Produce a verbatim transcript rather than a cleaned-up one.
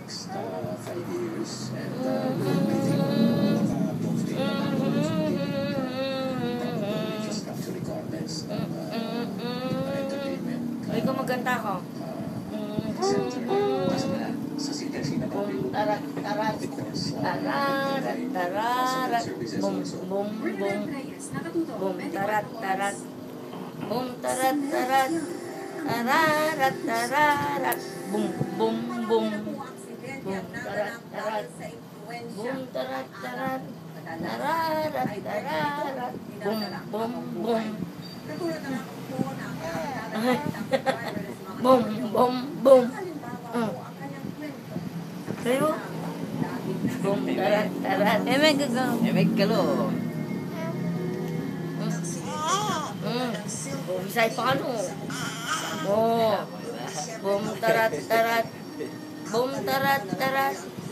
next uh, five years. And uh, I think maka-both din naman infrastructure requirements ng uh, entertainment. Ay, kung maganda ko. Sa city na Bum, tarat, tarat. Tararat, tararat. Bum, bum, bum. Bum, tarat, tarat. Bum, tarat, tarat. Tararat, tararat. Bum, bum, bum. Bum, tarat, tarat. Bum, tarat, tarat. Tararat, tararat. Bum, bum, bum. Bum, bum, bum. Uh. Kayo? Bum, tarat, tarat. Emek gagaw. Emek galo. Mm. Bum, say paano? Oh. Bum, tarat, tarat. Bum, tarat, tarat.